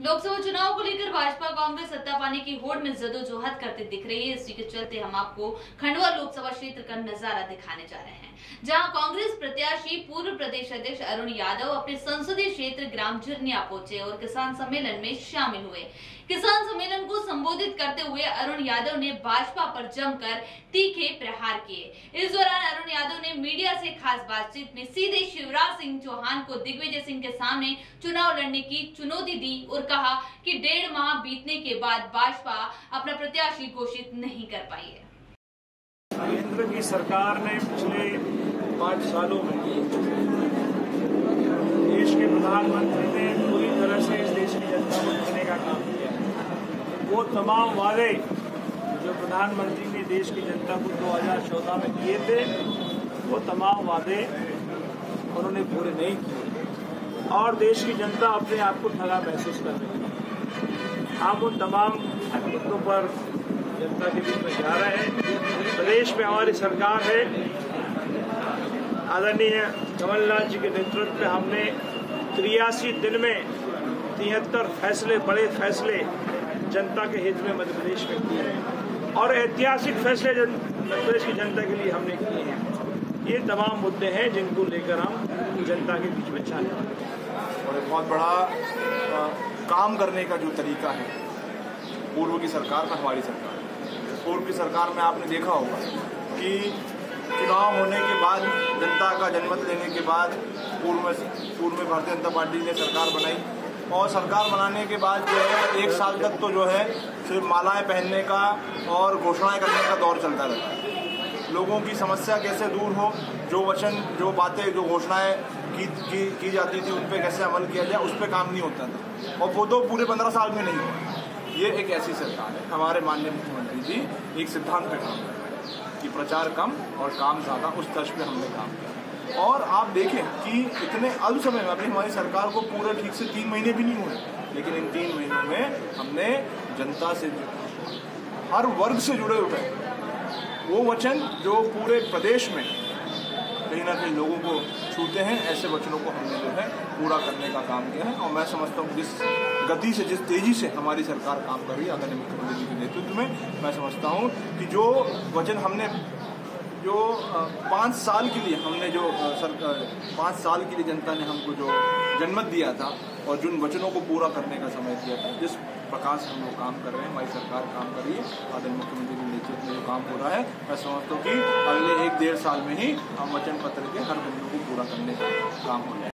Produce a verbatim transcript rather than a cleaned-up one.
लोकसभा चुनाव को लेकर भाजपा कांग्रेस सत्ता पाने की होड़ में जदोजहद करते दिख रही है। इसी के चलते हम आपको खंडवा लोकसभा क्षेत्र का नजारा दिखाने जा रहे हैं, जहां कांग्रेस प्रत्याशी पूर्व प्रदेश अध्यक्ष अरुण यादव अपने संसदीय क्षेत्र ग्राम झिरनिया पहुंचे और किसान सम्मेलन में शामिल हुए। किसान सम्मेलन को संबोधित करते हुए अरुण यादव ने भाजपा पर जमकर तीखे प्रहार किए। इस दौरान अरुण यादव ने मीडिया से खास बातचीत में सीधे शिवराज सिंह चौहान को दिग्विजय सिंह के सामने चुनाव लड़ने की चुनौती दी और कहा कि डेढ़ माह बीतने के बाद भाजपा अपना प्रत्याशी घोषित नहीं कर पाई है। केंद्र की सरकार ने पिछले पाँच सालों में देश के प्रधानमंत्री ने पूरी तरह से इस देश की जनता को ठगने का काम किया। वो तमाम वादे जो प्रधानमंत्री ने देश की जनता को दो हज़ार चौदह में किए थे, वो तमाम वादे उन्होंने पूरे नहीं किए और देश की जनता अपने आप को ठगा महसूस कर रही है। हम उन तमाम मुद्दों पर जनता के बीच में जा रहे हैं। प्रदेश में हमारी सरकार है, आदरणीय कमलनाथ जी के नेतृत्व में हमने तिरासी दिन में तिहत्तर फैसले, बड़े फैसले जनता के हित में मध्य प्रदेश में किए हैं और ऐतिहासिक फैसले मध्य प्रदेश की जनता के लिए हमने किए हैं। ये तमाम मुद्दे हैं जिनको लेकर हम जनता के बीच में चल रहे हैं। और एक बहुत बड़ा आ, काम करने का जो तरीका है पूर्व की सरकार का, हमारी सरकार पूर्व की सरकार में आपने देखा होगा कि चुनाव होने के बाद, जनता का जनमत लेने के बाद पूर्व में पूर्व में भारतीय जनता पार्टी ने सरकार बनाई और सरकार बनाने के बाद जो है एक साल तक तो जो है सिर्फ मालाएं पहनने का और घोषणाएं करने का दौर चलता रहता। लोगों की समस्या कैसे दूर हो, जो वचन, जो बातें, जो घोषणाएं की, की, की जाती थी उन पर कैसे अमल किया जाए, उस पर काम नहीं होता था और वो तो पूरे पंद्रह साल में नहीं हुआ। ये एक ऐसी सरकार है, हमारे माननीय मुख्यमंत्री जी एक सिद्धांत पे काम कर रहे हैं कि प्रचार कम और काम ज़्यादा, उस तर्ज पे हमने काम किया। और आप देखें कि इतने अल्प समय में, अभी हमारी सरकार को पूरे ठीक से तीन महीने भी नहीं हुए, लेकिन इन तीन महीनों में हमने जनता से, हर वर्ग से जुड़े हुए वो वचन जो पूरे प्रदेश में कहीं ना कहीं लोगों को छूते हैं, ऐसे वचनों को हमने जो है पूरा करने का काम किया है। और मैं समझता हूँ जिस गति से, जिस तेजी से हमारी सरकार काम कर रही है आदरणीय मुख्यमंत्री जी के नेतृत्व में, मैं समझता हूँ कि जो वचन हमने, जो पाँच साल के लिए हमने जो सरकार पाँच साल के लिए जनता ने हमको जो जनमत दिया था और जिन वचनों को पूरा करने का समय दिया था, जिस प्रकार से हम लोग काम कर रहे हैं, हमारी सरकार काम कर रही है, आदरणीय मुख्यमंत्री के नेतृत्व में जो काम हो रहा है, मैं समझता हूँ कि अगले एक डेढ़ साल में ही हम वचन पत्र के हर बिंदु को पूरा करने का काम हो जाए।